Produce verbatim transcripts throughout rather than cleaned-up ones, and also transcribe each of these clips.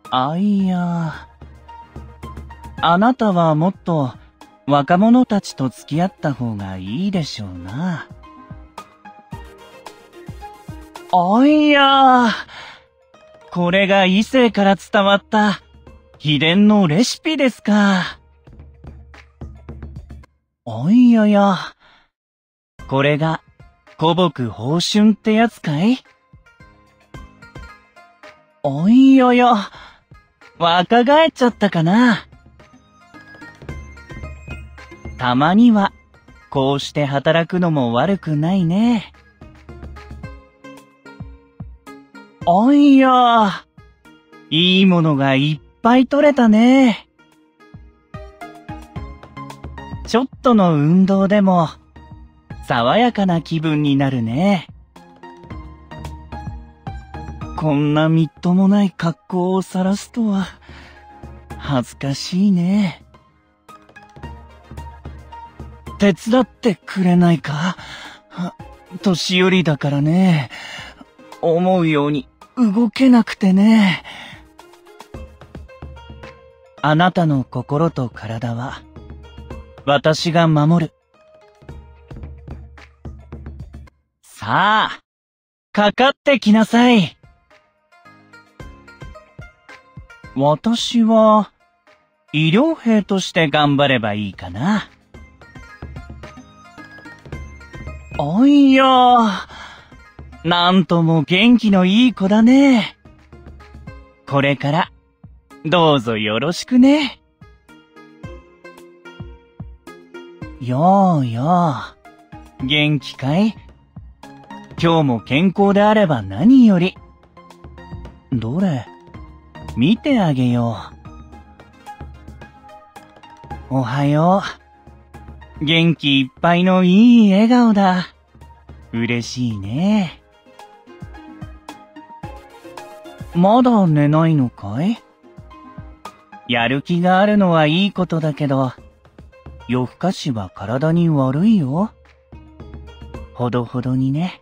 あいや、あなたはもっと若者たちと付き合った方がいいでしょうな。あいや、これが異性から伝わった秘伝のレシピですか。あいやや、これが古木芳春ってやつかい？あいやや、若返っちゃったかな。たまにはこうして働くのも悪くないね。あいや、いいものがいっぱい取れたね。ちょっとの運動でも爽やかな気分になるね。こんなみっともない格好を晒すとは恥ずかしいね。手伝ってくれないか？年寄りだからね。思うように動けなくてね。あなたの心と体は私が守る。さあ、かかってきなさい。私は医療兵として頑張ればいいかな。あいや、なんとも元気のいい子だね。これからどうぞよろしくね。やあやあ、元気かい？今日も健康であれば何より。どれ、見てあげよう。おはよう。元気いっぱいのいい笑顔だ。嬉しいね。まだ寝ないのかい？やる気があるのはいいことだけど、夜更かしは体に悪いよ。ほどほどにね。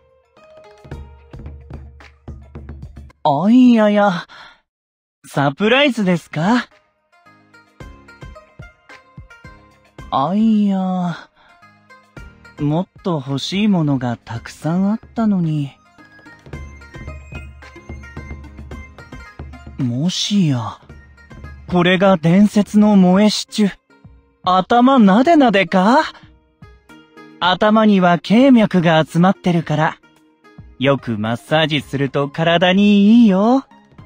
あいやや、サプライズですか？あいや、もっと欲しいものがたくさんあったのに。もしや、これが伝説の萌えシチュ。頭なでなでか？頭には経脈が集まってるから、よくマッサージすると体にいいよ。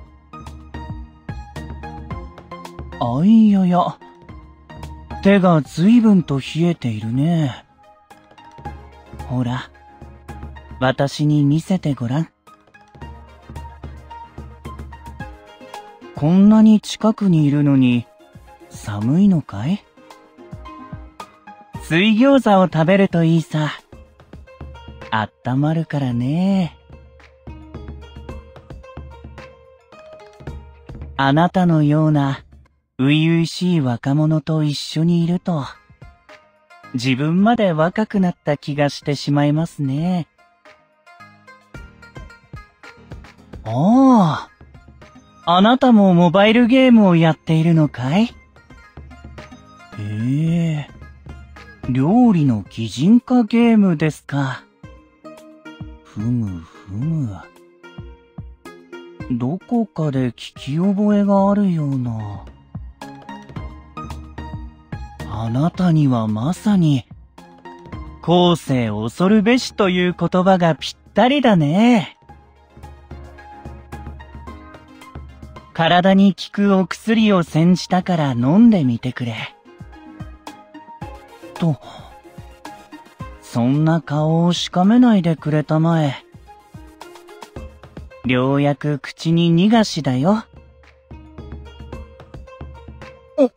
あいやや、手がずいぶんと冷えているね。ほら、私に見せてごらん。こんなに近くにいるのに、寒いのかい？水餃子を食べるといいさ。あったまるからね。あなたのような初々しい若者と一緒にいると、自分まで若くなった気がしてしまいますね。ああ、あなたもモバイルゲームをやっているのかい？へえ、料理の擬人化ゲームですか。ふむふむ。どこかで聞き覚えがあるような。あなたにはまさに、後世恐るべしという言葉がぴったりだね。体に効くお薬を煎じたから飲んでみてくれ。と、そんな顔をしかめないでくれたまえ。ようやく口に逃がしだよ。お、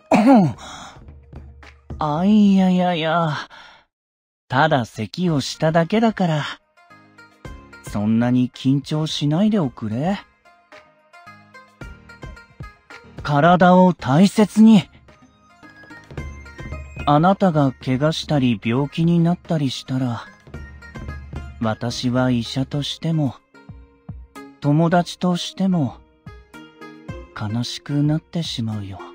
あいややや、ただ咳をしただけだから、そんなに緊張しないでおくれ。体を大切に。あなたが怪我したり病気になったりしたら、私は医者としても、友達としても、 悲しくなってしまうよ。